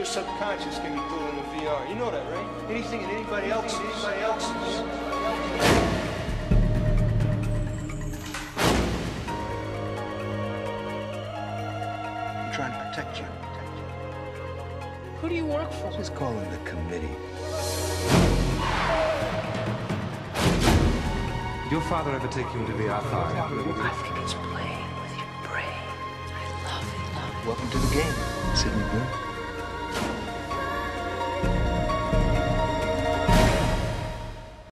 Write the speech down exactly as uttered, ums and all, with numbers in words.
subconscious can be pulled into V R. You know that, right? Anything and anybody else, anybody else's. I'm trying to protect you. Who do you work for? Just call him the committee. Did your father ever take you into V R five? I think it's playing with your brain. I love it, love it. Welcome to the game, Sidney Bloom.